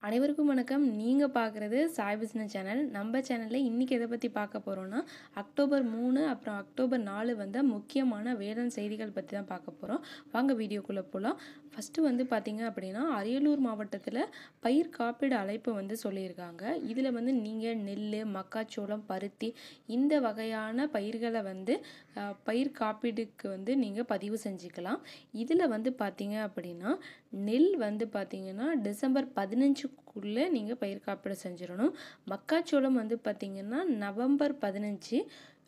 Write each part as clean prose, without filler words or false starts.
அனைவருக்கும் வணக்கம். நீங்கள் பார்க்குறது சாய் பிஸ்னஸ் சேனல். நம்ம சேனலில் இன்றைக்கி எதை பற்றி பார்க்க போகிறோன்னா, அக்டோபர் 3 அப்புறம் அக்டோபர் 4 வந்த முக்கியமான வேளாண் செய்திகள் பற்றி தான் பார்க்க போகிறோம். வாங்க வீடியோக்குள்ளே போகலாம். ஃபஸ்ட்டு பார்த்திங்க அப்படின்னா, அரியலூர் மாவட்டத்தில் பயிர் காப்பீடு அழைப்பு சொல்லியிருக்காங்க. இதில் நீங்கள் நெல், மக்காச்சோளம், பருத்தி இந்த வகையான பயிர்களை பயிர் காப்பீடுக்கு நீங்கள் பதிவு செஞ்சுக்கலாம். இதில் பார்த்திங்க அப்படின்னா, நெல் பார்த்திங்கன்னா டிசம்பர் 15க்குள்ளே நீங்கள் பயிர் காப்பீடு செஞ்சிடணும். மக்காச்சோளம் பார்த்திங்கன்னா நவம்பர் 15,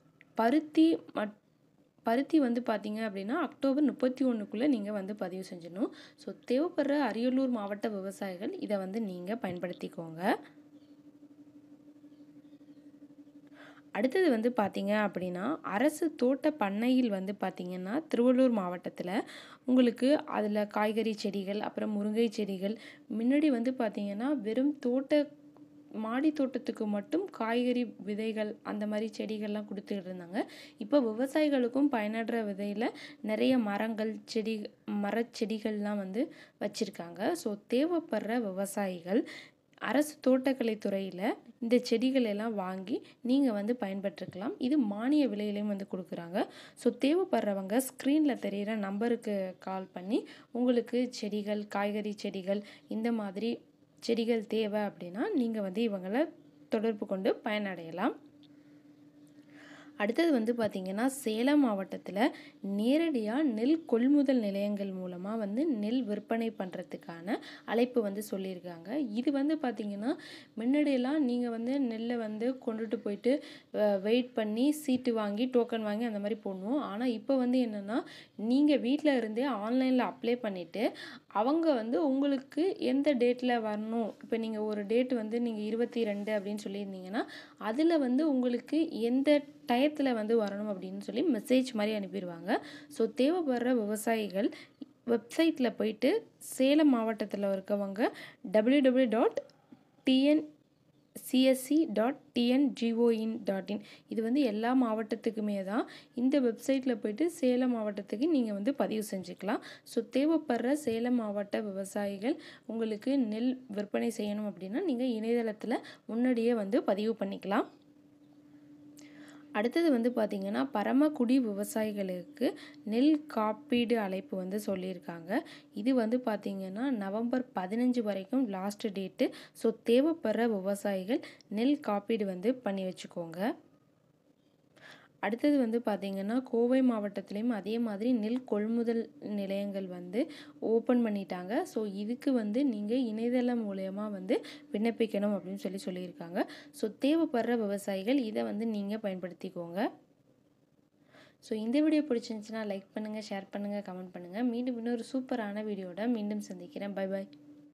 பருத்தி பார்த்திங்க அப்படின்னா அக்டோபர் 31க்குள்ளே நீங்கள் பதிவு செஞ்சிடணும். ஸோ தேவைப்படுற அரியலூர் மாவட்ட விவசாயிகள் இதை நீங்கள் பயன்படுத்திக்கோங்க. அடுத்தது பார்த்திங்க அப்படின்னா, அரசு தோட்ட பண்ணையில் பார்த்திங்கன்னா திருவள்ளூர் மாவட்டத்தில் உங்களுக்கு அதில் காய்கறி செடிகள், அப்புறம் முருங்கை செடிகள், முன்னாடி பார்த்திங்கன்னா வெறும் மாடி தோட்டத்துக்கு மட்டும் காய்கறி விதைகள் அந்த மாதிரி செடிகள்லாம் கொடுத்துட்டு இருந்தாங்க. இப்போ விவசாயிகளுக்கும் பயனற்ற விதையில் நிறைய மரச்செடிகள்லாம் வச்சுருக்காங்க. ஸோ தேவைப்படுற விவசாயிகள் அரசு தோட்டக்கலை துறையில் இந்த செடிகள் எல்லாம் வாங்கி நீங்கள் பயன்பெற்றுக்கலாம். இது மானிய விலையிலையும் கொடுக்குறாங்க. ஸோ தேவைப்படுறவங்க ஸ்க்ரீனில் தெரிகிற நம்பருக்கு கால் பண்ணி உங்களுக்கு செடிகள், காய்கறி செடிகள், இந்த மாதிரி செடிகள் தேவை அப்படின்னா நீங்கள் இவங்களை தொடர்பு கொண்டு பயனடையலாம். அடுத்தது பார்த்திங்கன்னா, சேலம் மாவட்டத்தில் நேரடியாக நெல் கொள்முதல் நிலையங்கள் மூலமாக நெல் விற்பனை பண்ணுறதுக்கான அழைப்பு சொல்லியிருக்காங்க. இது பார்த்திங்கன்னா முன்னாடியெல்லாம் நீங்கள் நெல்லை கொண்டுட்டு போயிட்டு வெயிட் பண்ணி சீட்டு வாங்கி டோக்கன் வாங்கி அந்த மாதிரி போடணும். ஆனால் இப்போ என்னென்னா, நீங்கள் வீட்டில் இருந்தே ஆன்லைனில் அப்ளை பண்ணிவிட்டு அவங்க உங்களுக்கு எந்த டேட்டில் வரணும், இப்போ நீங்கள் ஒரு டேட் நீங்கள் 22 அப்படின்னு சொல்லியிருந்தீங்கன்னா அதில் உங்களுக்கு எந்த டயத்தில் வரணும் அப்படின்னு சொல்லி மெசேஜ் மாதிரி அனுப்பிடுவாங்க. ஸோ தேவைப்படுற விவசாயிகள் வெப்சைட்டில் போயிட்டு சேலம் மாவட்டத்தில் இருக்கவங்க www.tsc.tngoin.in இது எல்லா மாவட்டத்துக்குமே தான். இந்த வெப்சைட்டில் போயிட்டு சேலம் மாவட்டத்துக்கு நீங்கள் பதிவு செஞ்சுக்கலாம். ஸோ தேவைப்படுற சேலம் மாவட்ட விவசாயிகள் உங்களுக்கு நெல் விற்பனை செய்யணும் அப்படின்னா நீங்கள் இணையதளத்தில் முன்னாடியே பதிவு பண்ணிக்கலாம். அடுத்தது பார்த்திங்கன்னா, பரமக்குடி விவசாயிகளுக்கு நெல் காப்பீடு அழைப்பு சொல்லியிருக்காங்க. இது பார்த்திங்கன்னா நவம்பர் 15 வரைக்கும் லாஸ்ட் டேட்டு. ஸோ தேவைப்படுற விவசாயிகள் நெல் காப்பீடு பண்ணி வச்சுக்கோங்க. அடுத்தது பார்த்திங்கன்னா, கோவை மாவட்டத்துலேயும் அதே மாதிரி நெல் கொள்முதல் நிலையங்கள் ஓப்பன் பண்ணிட்டாங்க. ஸோ இதுக்கு நீங்கள் இணையதளம் மூலயமா விண்ணப்பிக்கணும் அப்படின்னு சொல்லியிருக்காங்க. ஸோ தேவைப்படுற விவசாயிகள் இதை நீங்கள் பயன்படுத்திக்கோங்க. ஸோ இந்த வீடியோ பிடிச்சிருந்துச்சுன்னா லைக் பண்ணுங்கள், ஷேர் பண்ணுங்கள், கமெண்ட் பண்ணுங்கள். மீண்டும் இன்னொரு சூப்பரான வீடியோட மீண்டும் சந்திக்கிறேன். பை பாய்.